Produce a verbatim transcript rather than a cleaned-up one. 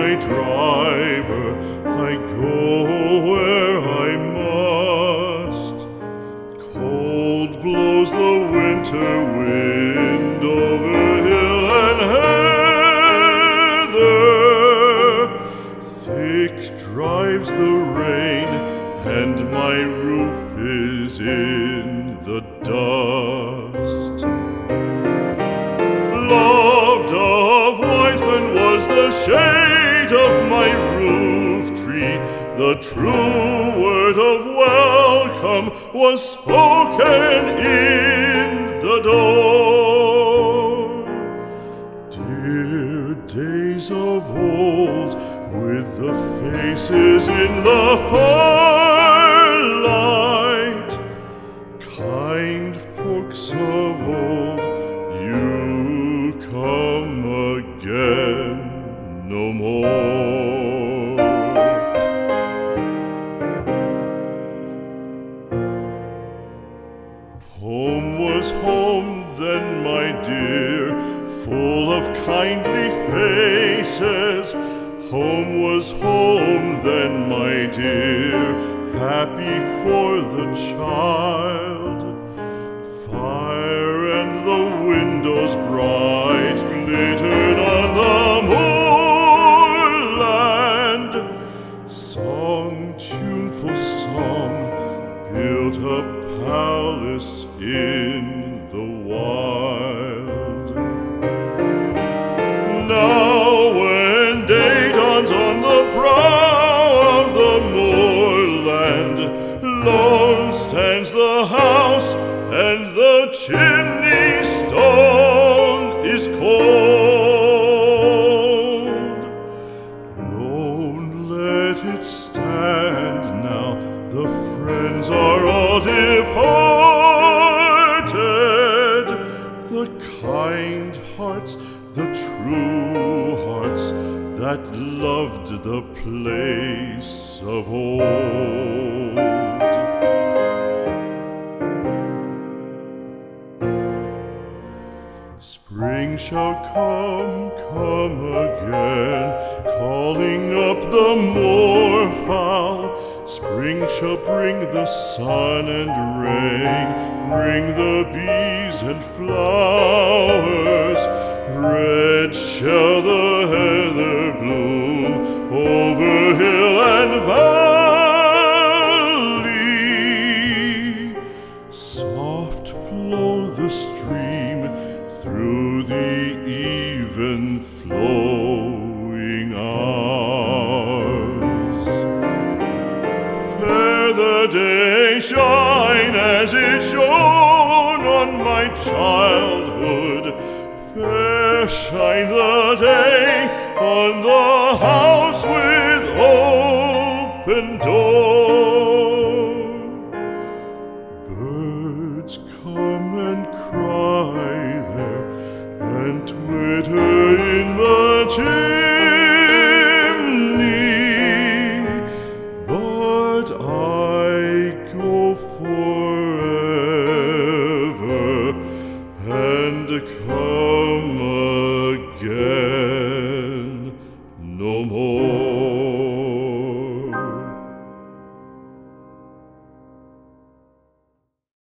my driver, I go where I must. Cold blows the winter wind over hill and heather. Thick drives the rain, and my roof is in the dust. Loved of wise men was the shade of my roof tree. The true word of welcome was spoken in the door. Dear days of old, with the faces in the firelight, kind folks of old, you come again no more. Home was home then, my dear, full of kindly faces. Home was home then, my dear, happy for the child. Fire and the windows bright glittered on the moorland. Song, tuneful song, built a palace in the wild. Now when day dawns on the brow of the moorland, lone stands the house, and the chimney stone is cold. Lone let it stand now, the friends are all departed. The kind hearts, the true hearts, that loved the place of old. Spring shall come, come again, calling up the moorfowl. Spring shall bring the sun and rain, bring the bees and flowers. Red shall the heather bloom over hill and valley. Soft flow the stream through the even flowing hours. Fair the day shine as it shone on my childhood. Fair shine the day on the house with open door. Birds come and cry there, and twitter in the chimney, but I go forever and come again no more.